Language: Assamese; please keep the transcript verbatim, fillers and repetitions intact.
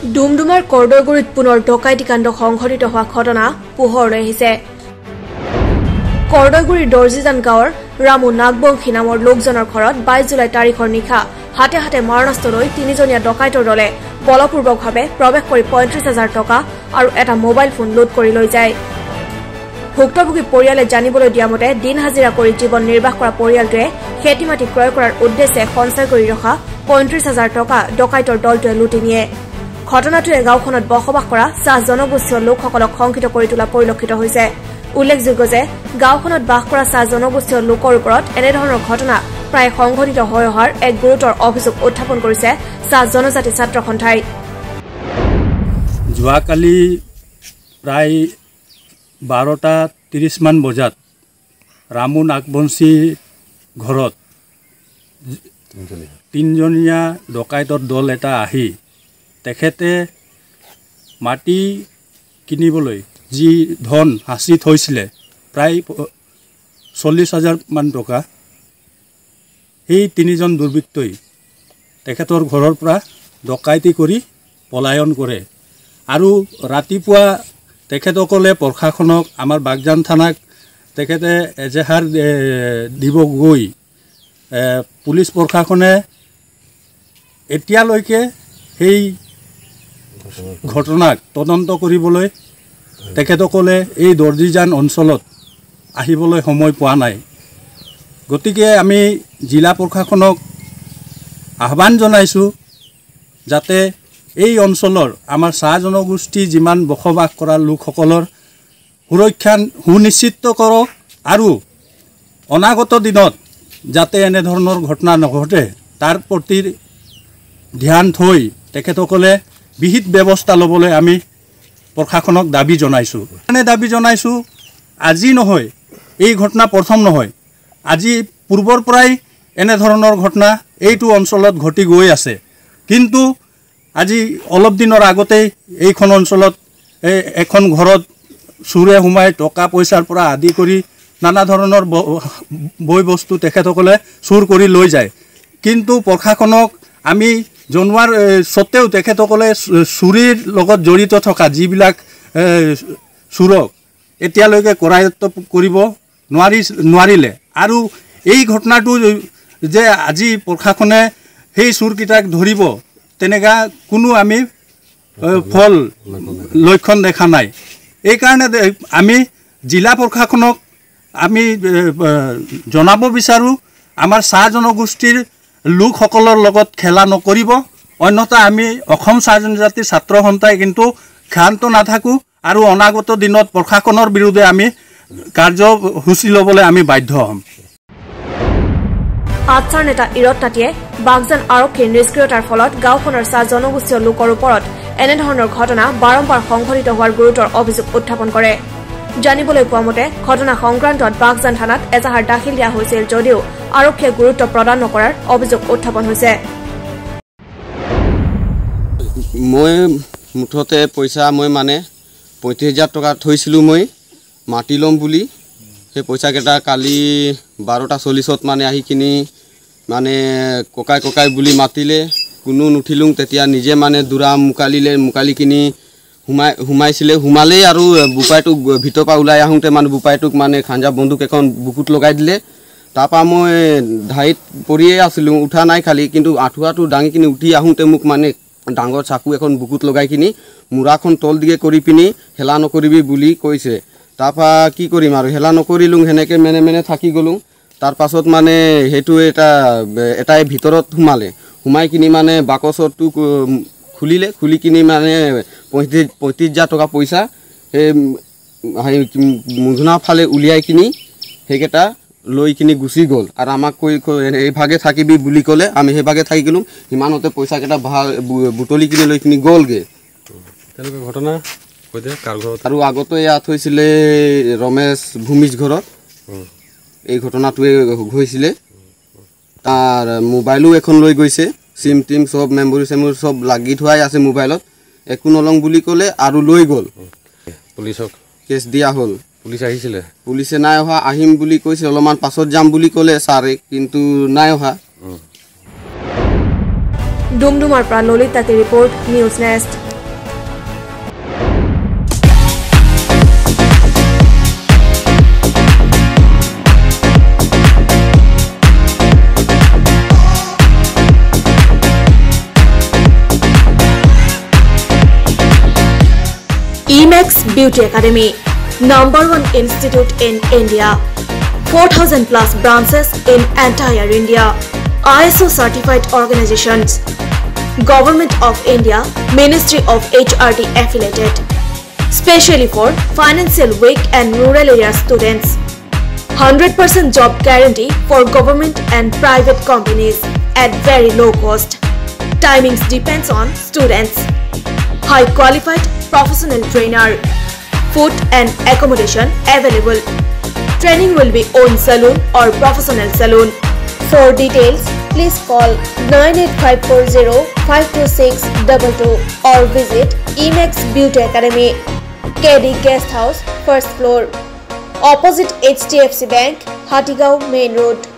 ডুমডুমাৰ কৰ্দৈগুৰিত পুনৰ ডকাইতি কাণ্ড সংঘটিত হোৱা ঘটনা পোহৰলৈ আহিছে। কৰ্দৈগুৰিৰ দৰ্জিজান গাঁৱৰ ৰামু নাগবংশী নামৰ লোকজনৰ ঘৰত বাইছ জুলাই তাৰিখৰ নিশা হাতে হাতে মাৰণাস্ত্ৰ লৈ তিনিজনীয়া ডকাইতৰ দলে বলপূৰ্বকভাৱে প্ৰৱেশ কৰি পঁয়ত্ৰিশ হাজাৰ টকা আৰু এটা মোবাইল ফোন লুট কৰি লৈ যায়। ভুক্তভোগী পৰিয়ালে জানিবলৈ দিয়া মতে দিন হাজিৰা কৰি জীৱন নিৰ্বাহ কৰা পৰিয়ালটোৱে খেতি মাটি ক্ৰয় কৰাৰ উদ্দেশ্যে সঞ্চয় কৰি ৰখা পঁয়ত্ৰিশ হাজাৰ টকা ডকাইতৰ দলটোৱে লুটি নিয়ে। ঘটনাটোৱে গাঁওখনত বসবাস কৰা চাহ জনগোষ্ঠীয় লোকসকলক শংকিত কৰি তোলা পৰিলক্ষিত হৈছে। উল্লেখযোগ্য যে গাঁওখনত বাস কৰা চাহ জনগোষ্ঠীয় লোকৰ ওপৰত এনেধৰণৰ ঘটনা প্ৰায় সংঘটিত হৈ অহাৰ এক গুৰুতৰ অভিযোগ উত্থাপন কৰিছে চাহ জনজাতি ছাত্ৰ সন্থাই। যোৱাকালি প্ৰায় বাৰটা ত্ৰিশ মান বজাত ৰামু নাগবংশী ঘৰত তিনিজনীয়া ডকাইতৰ দল এটা আহি তেখেতে মাটি কিনিবলৈ যি ধন সাঁচি থৈছিলে প্ৰায় চল্লিছ হাজাৰ মান টকা, সেই তিনিজন দুৰ্বৃত্তই তেখেতৰ ঘৰৰ পৰা ডকাইতি কৰি পলায়ন কৰে আৰু ৰাতিপুৱা তেখেতসকলে প্ৰশাসনক আমাৰ বাগজান থানাক তেখেতে এজেহাৰ দিব গৈ পুলিচ প্ৰশাসনে এতিয়ালৈকে সেই ঘটনাক তদন্ত কৰিবলৈ তেখেতসকলে এই দৰ্জিজান অঞ্চলত আহিবলৈ সময় পোৱা নাই। গতিকে আমি জিলা প্ৰশাসনক আহ্বান জনাইছোঁ যাতে এই অঞ্চলৰ আমাৰ চাহ জনগোষ্ঠী যিমান বসবাস কৰা লোকসকলৰ সুৰক্ষা সুনিশ্চিত কৰক আৰু অনাগত দিনত যাতে এনেধৰণৰ ঘটনা নঘটে তাৰ প্ৰতি ধ্যান থৈ তেখেতসকলে বিহিত ব্যৱস্থা ল'বলৈ আমি প্ৰশাসনক দাবী জনাইছোঁ। এনে দাবী জনাইছোঁ, আজি নহয়, এই ঘটনা প্ৰথম নহয়, আজি পূৰ্বৰ পৰাই এনেধৰণৰ ঘটনা এইটো অঞ্চলত ঘটি গৈ আছে। কিন্তু আজি অলপ দিনৰ আগতেই এইখন অঞ্চলত এখন ঘৰত চোৰে সোমাই টকা পইচাৰ পৰা আদি কৰি নানা ধৰণৰ বয় বস্তু তেখেতসকলে চুৰ কৰি লৈ যায়। কিন্তু প্ৰশাসনক আমি জনোৱাৰ স্বত্তেও তেখেতসকলে চুৰিৰ লগত জড়িত থকা যিবিলাক চোৰক এতিয়ালৈকে কৰায়ত্ব কৰিব নোৱাৰি নোৱাৰিলে আৰু এই ঘটনাটো যে আজি প্ৰশাসনে সেই চোৰকেইটাক ধৰিব তেনেকুৱা কোনো আমি ফল লক্ষণ দেখা নাই। এইকাৰণে আমি জিলা প্ৰশাসনক আমি জনাব বিচাৰোঁ, আমাৰ চাহ জনগোষ্ঠীৰ লোকসকলৰ লগত খেলা নকৰিব, অন্যথা আমি অসম চাহ জনজাতি ছাত্ৰ সন্থাই কিন্তু ক্ষান্ত নাথাকোঁ আৰু অনাগত দিনত প্ৰশাসনৰ বিৰুদ্ধে আমি কাৰ্যসূচী ল'বলৈ আমি বাধ্য হ'ম। আটছাৰ নেতা ইৰত তাঁতীয়ে বাগজান আৰক্ষীৰ নিষ্ক্ৰিয়তাৰ ফলত গাঁওখনৰ চাহ জনগোষ্ঠীয় লোকৰ ওপৰত এনেধৰণৰ ঘটনা বাৰম্বাৰ সংঘটিত হোৱাৰ গুৰুতৰ অভিযোগ উত্থাপন কৰে। জানিবলৈ পোৱা মতে ঘটনা সংক্ৰান্তত বাগজান থানাত এজাহাৰ দাখিল দিয়া হৈছিল যদিও আৰক্ষীয়ে গুৰুত্ব প্ৰদান নকৰাৰ অভিযোগ উত্থাপন হৈছে। মই মুঠতে পইচা মই মানে পঁয়ত্ৰিছ হাজাৰ টকা থৈছিলোঁ মই মাটি ল'ম বুলি। সেই পইচাকেইটা কালি বাৰটা চল্লিছত মানে আহি কিনি মানে ককাই ককাই বুলি মাতিলে, কোনো নুঠিলোঁ। তেতিয়া নিজে মানে দূৰা মোকালিলে, মোকালি কিনি সোমাই সোমাইছিলে সোমালেই আৰু বোপাইটোক ভিতৰৰ পৰা ওলাই আহোঁতে মানে বোপাইটোক মানে খাঞ্জা বন্দুক এখন বুকুত লগাই দিলে। তাৰপৰা মই ধাৰিত পৰিয়ে আছিলোঁ, উঠা নাই খালি, কিন্তু আঁঠুৱাটো দাঙি কিনি উঠি আহোঁতে মোক মানে ডাঙৰ চাকু এখন বুকুত লগাই কিনি মূৰাখন তল দিকে কৰি পিনি হেলা নকৰিবি বুলি কৈছে। তাৰপৰা কি কৰিম আৰু হেলা নকৰিলোঁ, সেনেকৈ মেনে মেনে থাকি গ'লোঁ। তাৰ পাছত মানে সেইটো এটা এটাই ভিতৰত সোমালে, সোমাই কিনি মানে বাকচটো খুলিলে, খুলি কিনি মানে পঁয়ত্ৰিছ পঁয়ত্ৰিছ হাজাৰ টকা পইচা সেই মুধনা ফালে উলিয়াই কিনি সেইকেইটা লৈ কিনি গুচি গ'ল আৰু আমাক কৈ এইভাগে থাকিবি বুলি ক'লে। আমি সেইভাগে থাকি গ'লোঁ, সিমানতে পইচাকেইটা ভাল বুটলি কিনি লৈ কিনি গ'লগৈ। তেনেকুৱা ঘটনা আৰু আগতে ইয়াত হৈছিলে ৰমেশ ভূমিজ ঘৰত এই ঘটনাটোৱে হৈছিলে। তাৰ মোবাইলো এখন লৈ গৈছে, চিম টিম চব মেমৰি চেমৰি চব লাগি থোৱাই আছে মোবাইলত। একো নলওঁ বুলি ক'লে আৰু লৈ গ'ল। পুলিচক কেছ দিয়া হ'ল। পুলিচ আহিছিলে? পুলিচে নাই অহা, আহিম বুলি কৈছিল, অলপমান পাছত যাম বুলি ক'লে ছাৰে, কিন্তু নাই অহা। ডুমডুমাৰ পৰা ললিত তাঁতী report, news next. Beauty Academy, number one institute in India, four thousand plus branches in entire India, I S O certified organizations, Government of India, Ministry of H R D affiliated, specially for financial weak and rural area students. one hundred percent job guarantee for government and private companies at very low cost. Timings depends on students. High qualified professional trainer. Food and accommodation available. Training will be on saloon or professional saloon. For details, please call nine eight five four zero five two six two two or visit Emax Beauty Academy, K D Guest House, first floor, opposite H D F C Bank, Hatigaon Main Road.